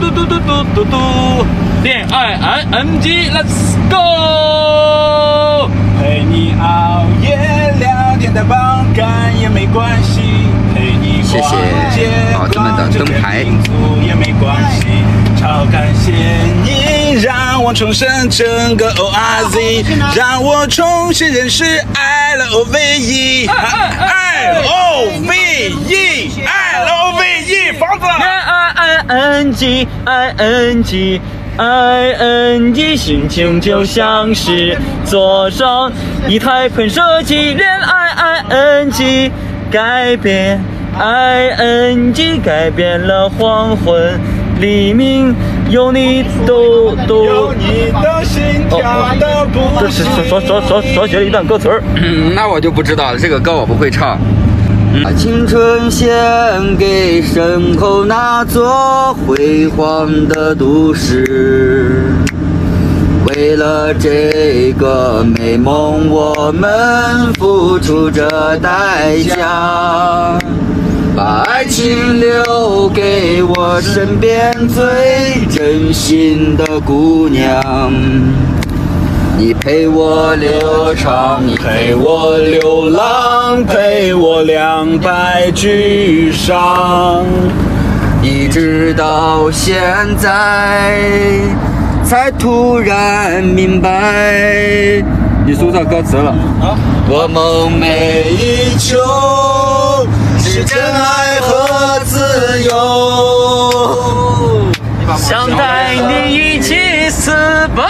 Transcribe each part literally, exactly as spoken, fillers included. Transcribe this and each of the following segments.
嘟嘟嘟嘟嘟，恋爱 I N G，Let's go！ 陪你熬夜聊天的爆肝也没关系，陪你谢谢宝子们的灯牌也没关系，超感谢你让我重生整个 O R Z， 让我重新认识 L O V E，L O V E，L O V E， 房子。 恋爱 I N G I N G I N G， 心情就像是坐上一台喷射机。恋爱 I N G 改变 I N G 改变了黄昏黎明，有你都都有你的心跳的不这是说说说说学了一段歌词儿。 嗯，那我就不知道了，这个歌我不会唱。把青春献给身后那座辉煌的都市，为了这个美梦，我们付出着代价。把爱情留给我身边最真心的姑娘，你陪我流长，你陪我流浪， 陪我两败俱伤， 一直到现在才突然明白。你说错歌词了。啊、我梦寐以求是真爱和自由， 想带你一起私奔。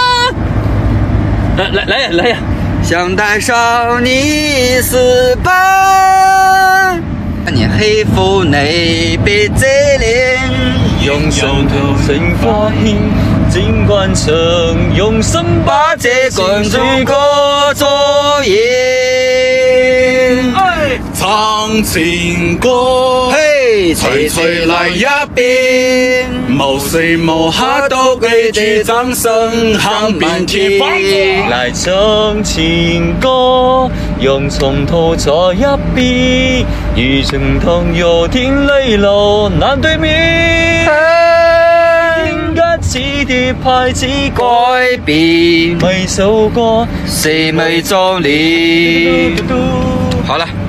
来来来呀来呀！ 想带上你私奔，你幸福你別遮臉， 用雙頭成花獻，盡慣曾用心把這段情歌作演。 唱情歌， 嘿， 吹吹來一邊，無時無刻都記住掌聲響遍天。 來唱情歌，用從頭再一遍，如情同遊天淚流難對面。點解似碟牌子改變？每首歌是未壯烈。 好了。